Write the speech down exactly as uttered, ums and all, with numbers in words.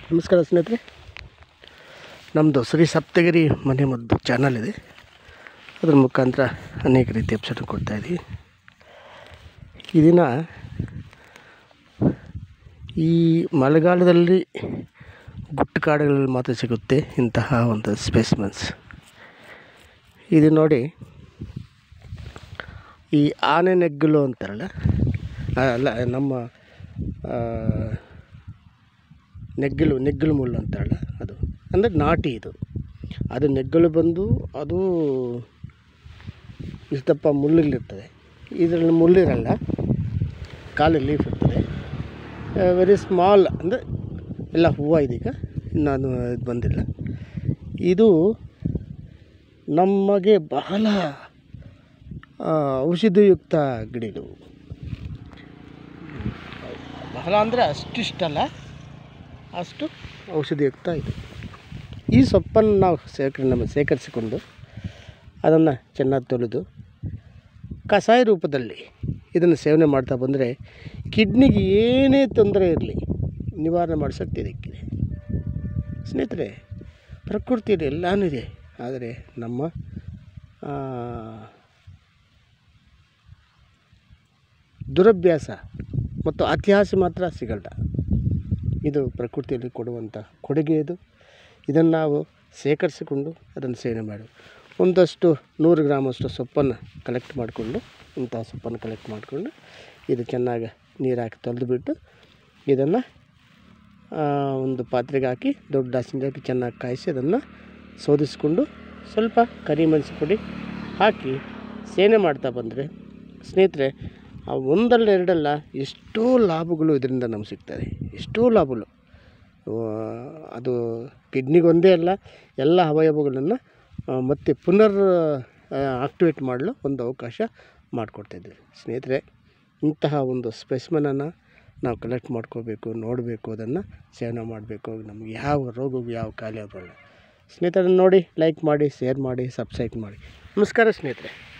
ನಮಸ್ಕಾರ ಸ್ನೇಹಿತರೆ, ನಮ್ಮದು ಶ್ರೀ ಸಪ್ತಗಿರಿ ಮನೆ ಮದ್ದು ಚಾನಲ್ ಇದೆ. ಅದರ ಮುಖಾಂತರ ಅನೇಕ ರೀತಿ ಎಪಿಸೋಡ್ ಕೊಡ್ತಾಯಿದ್ದೀವಿ. ಈ ದಿನ ಈ ಮಳೆಗಾಲದಲ್ಲಿ ಗುಟ್ಟು ಕಾಡುಗಳಲ್ಲಿ ಮಾತ್ರ ಸಿಗುತ್ತೆ ಇಂತಹ ಒಂದು ಸ್ಪೆಸಿಮೆನ್ಸ್. ಇದು ನೋಡಿ, ಈ ಆನೆ ನೆಗ್ಗಲು ಅಂತಾರಲ್ಲ, ಅಲ್ಲ ನಮ್ಮ ನೆಗ್ಗಲು ನೆಗ್ಗಲು ಮುಳ್ಳು ಅಂತಾರಲ್ಲ, ಅದು ಅಂದರೆ ನಾಟಿ. ಇದು ಅದು ನೆಗ್ಗಲು ಬಂದು ಅದು ಇಷ್ಟಪ್ಪ ಮುಳ್ಳಿರ್ತದೆ. ಇದರಲ್ಲಿ ಮುಳ್ಳಿರಲ್ಲ, ಕಾಲಲ್ಲಿ ಲೀಫ್ ಇರ್ತದೆ. ವೆರಿ ಸ್ಮಾಲ್, ಅಂದರೆ ಎಲ್ಲ ಹೂವು ಇದೀಗ, ನಾನು ಇದು ಬಂದಿಲ್ಲ. ಇದು ನಮಗೆ ಬಹಳ ಔಷಧಿಯುಕ್ತ ಗಿಡ. ಇದು ಬಹಳ ಅಂದರೆ ಅಷ್ಟಿಷ್ಟಲ್ಲ, ಅಷ್ಟು ಔಷಧಿಯುಕ್ತ ಇದು. ಈ ಸೊಪ್ಪನ್ನು ನಾವು ಸೇಕರಣೆ ನಮ್ಮ ಸೇಕರಿಸಿಕೊಂಡು ಅದನ್ನು ಚೆನ್ನಾಗಿ ತೊಳೆದು ಕಷಾಯ ರೂಪದಲ್ಲಿ ಇದನ್ನು ಸೇವನೆ ಮಾಡ್ತಾ ಬಂದರೆ ಕಿಡ್ನಿಗೆ ಏನೇ ತೊಂದರೆ ಇರಲಿ ನಿವಾರಣೆ ಮಾಡೋ ಶಕ್ತಿ ಇದಕ್ಕಿದೆ. ಸ್ನೇಹಿತರೆ, ಪ್ರಕೃತಿಯಲ್ಲಿ ಎಲ್ಲನೂ ಇದೆ, ಆದರೆ ನಮ್ಮ ದುರಭ್ಯಾಸ ಮತ್ತು ಅತ್ಯಾಸೆ ಮಾತ್ರ ಸಿಗಲ್ಲ. ಇದು ಪ್ರಕೃತಿಯಲ್ಲಿ ಕೊಡುವಂಥ ಕೊಡುಗೆ. ಇದು ಇದನ್ನು ನಾವು ಸೇಕರಿಸಿಕೊಂಡು ಅದನ್ನು ಸೇವನೆ ಮಾಡಿ ಒಂದಷ್ಟು ನೂರು ಗ್ರಾಮಷ್ಟು ಸೊಪ್ಪನ್ನು ಕಲೆಕ್ಟ್ ಮಾಡಿಕೊಂಡು, ಇಂಥ ಸೊಪ್ಪನ್ನು ಕಲೆಕ್ಟ್ ಮಾಡಿಕೊಂಡು ಇದು ಚೆನ್ನಾಗಿ ನೀರು ಹಾಕಿ ತೊಳೆದುಬಿಟ್ಟು ಇದನ್ನು ಒಂದು ಪಾತ್ರೆಗೆ ಹಾಕಿ ದೊಡ್ಡ ಹಸಿಗೆ ಹಾಕಿ ಚೆನ್ನಾಗಿ ಕಾಯಿಸಿ ಅದನ್ನು ಶೋಧಿಸಿಕೊಂಡು ಸ್ವಲ್ಪ ಕರಿಮೆಣಸು ಪುಡಿ ಹಾಕಿ ಸೇವನೆ ಮಾಡ್ತಾ ಬಂದರೆ ಸ್ನೇಹಿತರೆ, ಆ ಒಂದಲ್ಲ ಎರಡಲ್ಲ ಎಷ್ಟೋ ಲಾಭಗಳು ಇದರಿಂದ ನಮ್ಗೆ ಸಿಗ್ತದೆ. ಎಷ್ಟೋ ಲಾಭಗಳು. ಅದು ಕಿಡ್ನಿಗೊಂದೇ ಅಲ್ಲ, ಎಲ್ಲ ಅವಯವಗಳನ್ನು ಮತ್ತೆ ಪುನರ್ ಆಕ್ಟಿವೇಟ್ ಮಾಡಲು ಒಂದು ಅವಕಾಶ ಮಾಡಿಕೊಡ್ತಾಯಿದ್ದೀವಿ. ಸ್ನೇಹಿತರೆ, ಇಂತಹ ಒಂದು ಸ್ಪೆಸಿಮೆನನ್ನು ನಾವು ಕಲೆಕ್ಟ್ ಮಾಡ್ಕೋಬೇಕು, ನೋಡಬೇಕು, ಅದನ್ನು ಸೇವನೆ ಮಾಡಬೇಕು. ನಮಗೆ ಯಾವ ರೋಗವು ಯಾವ ಕಾಯಿಲೆ ಬರಲ್ಲ. ಸ್ನೇಹಿತರನ್ನು ನೋಡಿ, ಲೈಕ್ ಮಾಡಿ, ಶೇರ್ ಮಾಡಿ, ಸಬ್ಸ್ಕ್ರೈಬ್ ಮಾಡಿ. ನಮಸ್ಕಾರ ಸ್ನೇಹಿತರೆ.